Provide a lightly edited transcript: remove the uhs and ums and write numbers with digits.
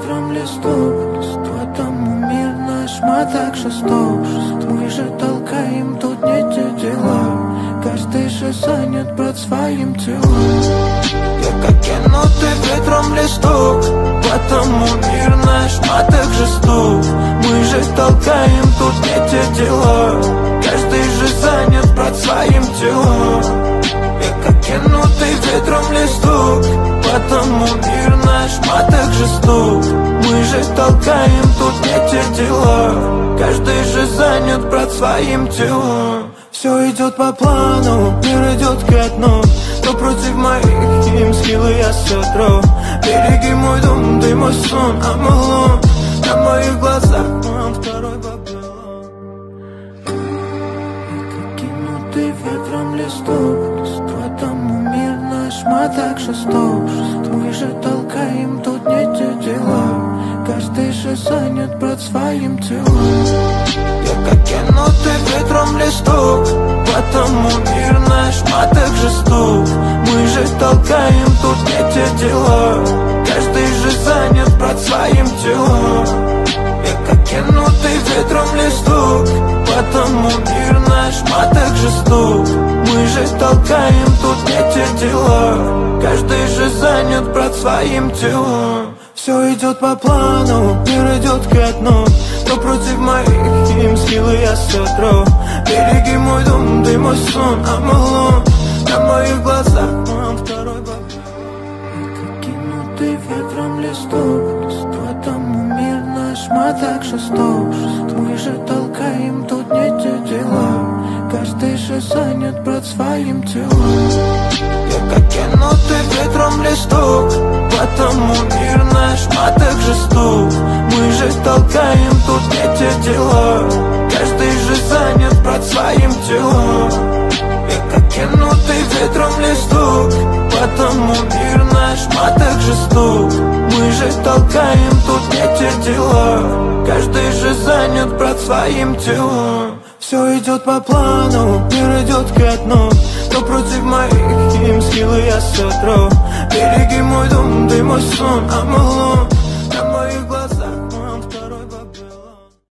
ветром листок, потому мир наш, мы так жесток. Мы же толкаем тут не те дела, каждый же занят под своим телом. Я как кинутый ветром листок, потому мир наш, мы так жесток. Мы же толкаем тут не те дела, каждый же занят под своим телом. Я как кинутый ветром листок, потому мир наш, мы так жесток. Мы же толкаем тут не те дела, каждый же занят под своим телом. Все идет по плану, мир идет ко дну, но против моих им силы я сотру. Береги мой дом, ты мой сон, Амалон. На моих глазах он второй Вавилон. Я как кинутый ветром листок, потому мир наш, мы так жесток. Мы же толкаем тут не те дела, каждый же занят под своим телом. Я как кинутый ветром листок, потому мир наш, мы так жесток. Мы же толкаем тут не те дела, каждый же занят под своим телом. Я как кинутый ветром листок, потому мир наш, мы так жесток. Мы же толкаем тут не те дела, каждый же занят под своим телом. Все идет по плану, мир идет ко дну, но против моих им силы я сотру. Береги мой дом, ты мой сон, Амалон. На моих глазах он второй Вавилон. Я как кинутый ветром листок, потому мир наш, мы так жесток. Мы же толкаем тут не те дела, каждый же занят под своим телом. Я как кинутый ветром листок, потому мир наш, мы так жесток. Мы же толкаем тут не те дела, каждый же занят под своим телом. Я как кинутый ветром листок, потому мир наш, мы так жесток. Мы же толкаем тут не те дела, каждый же занят под своим телом. Все идет по плану, мир идет ко дну, но против моих им силы я сотру. Береги мой дом, ты мой сон, Амалон.